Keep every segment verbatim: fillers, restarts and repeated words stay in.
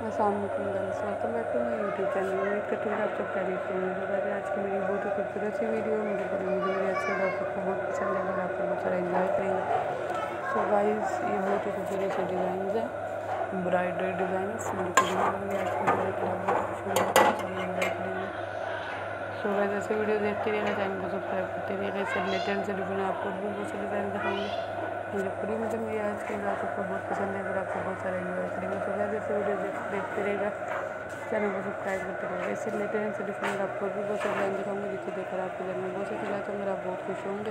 अस्सलामुअलैकुम guys, welcome back to my YouTube channel. उम्मीद करती हूँ आप सब खैरियत से होंगे। तो वैसे आज की मेरी बहुत ही खूबसूरत सी वीडियो मुझे पता मुझे मेरी अच्छी और आपको बहुत पसंद है और आपको बहुत सारा एंजॉय करेंगे। सो गाइस, ये बहुत ही खूबसूरत से डिज़ाइन है, ब्राइडल डिज़ाइन मुझे पूरी आज की वीडियो सो गाइस, ऐसे वीडियो देखते रहिएगा, चैनल को सब्सक्राइब करते रहिएगा। इससे रिलेटेड से डिफरेंट आपको भी बहुत से डिज़ाइन दिखाऊंगी। मुझे पूरी मतलब मेरी आज की वीडियो आपको बहुत पसंद है और आपको बहुत सारा एंजॉय करेंगे। तो गाइस, ऐसे वीडियो देखते रहेगा, चैनल को सब्सक्राइब करते रहेगा। इससे रिलेटेड से डिफरेंट आपको भी बहुत से डिज़ाइन दिखाऊंगी, जिससे देखकर आपके घर में बहुत से खिलाते होंगे, आप बहुत खुश होंगे।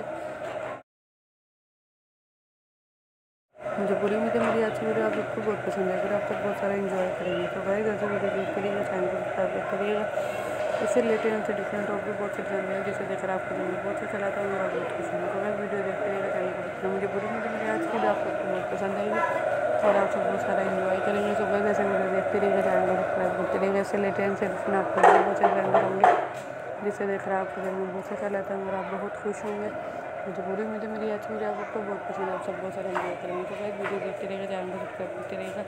मुझे पूरी उम्मीद है मेरी आज की वीडियो आप सबको बहुत पसंद है, अगर आप सब बहुत सारा एंजॉय करेंगे। तो गाइस, ऐसे वीडियो देखते रहिएगा, चैनल को सब्सक्राइब करते रहिएगा। इससे रिलेटेड हमसे डिफरेंट और भी बहुत से डिज़ाइन है, जिसे देखकर आपको घर में बहुत से चलाता हूँ और आप बहुत खुश होंगे। तो गाइस, वीडियो देखते रहिएगा, चैनल को सब्सक्राइब। मुझे पूरी उम्मीद है मेरी आज की वीडियो आपको बहुत पसंद आएगी और आप सब बहुत सारा एंजॉय करेंगे। तो गाइस, ऐसे वीडियो देखते रहिएगा, चैनल को सब्सक्राइब करते रहिएगा। इससे रिलेटेड से डिफरेंट आपको बहुत से डिज़ाइन दिखाऊंगे, जिससे देखकर आपके घर में बहुत से चलाता हूँ और आप बहुत खुश होंगे। मुझे पूरी उम्मीद है मेरी आज की वीडियो आपको बहुत पसंद है, आप सब बहुत सारा एंजॉय करेंगे। तो गाइस, वीडियो देखते रहिएगा, चैनल को सब्सक्राइब करते रहिएगा।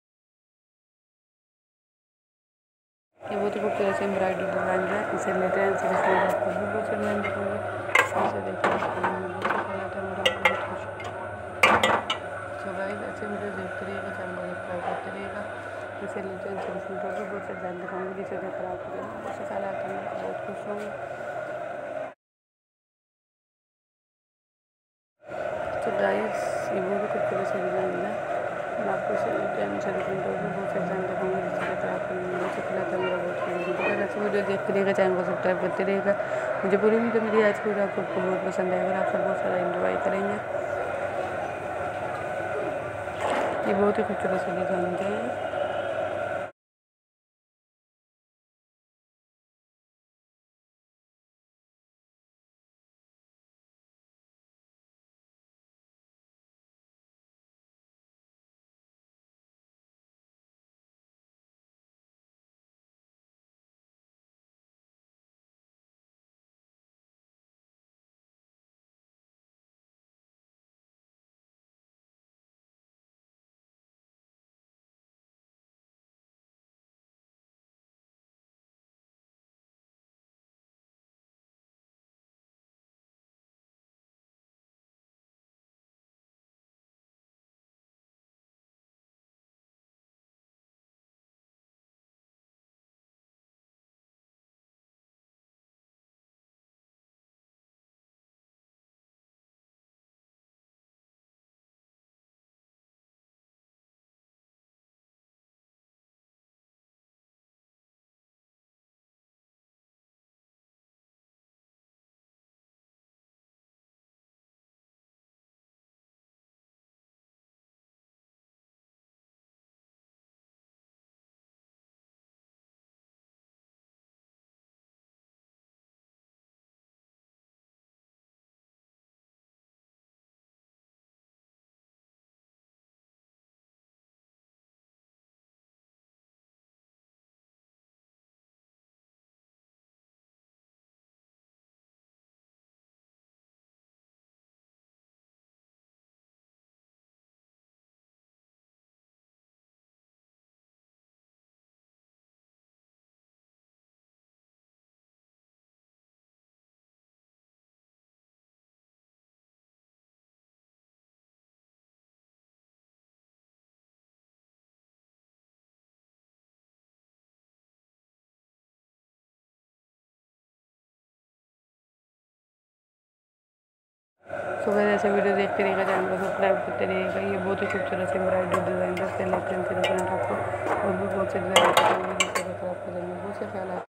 ये बहुत ही खूबसूरत से एम्ब्रॉयडरी डिज़ाइन है, इसे रिलेटेड से आपको भी बहुत से डिज़ाइन दिखाऊंगी। इसे देखकर आपके घर में बहुत अच्छा लगता है और आप बहुत खुश। तो गाइस, ऐसे वीडियो देखते रहिएगा, चैनल को सब्सक्राइब करते रहिएगा। इसे रिलेटेड से और भी बहुत से डिज़ाइन दिखाऊंगी, जिसे देखकर आपके घर में बहुत अच्छा लगता है और आप बहुत खुश होंगे। तो गाइस, ये बहुत ही खूबसूरत से डिज़ाइन है, मैं आपको इसे रिलेटेड से और भी बहुत से डिज़ाइन दिखाऊंगी, जिससे देखकर आपके घर में बहुत अच्छा लगता है और बहुत खुश होंगे। तो गाइस, ऐसे वीडियो देखते रहिएगा, चैनल को सब्सक्राइब करते रहिएगा। मुझे पूरी उम्मीद है मेरी आज की वीडियो आपको बहुत पसंद है और आप सब बहुत सारा एंजॉय करेंगे। ये बहुत ही खूबसूरत से डिज़ाइन है। सो गाइस, ऐसे वीडियो देखते रहिएगा, चैनल को सब्सक्राइब करते रहिएगा। ये बहुत ही खूबसूरत से एम्ब्रॉयडरी डिज़ाइन है, इससे रिलेटेड से डिफरेंट आपको और भी बहुत से डिज़ाइन दिखाऊंगी, जिससे आपके घर में बहुत से ख्याल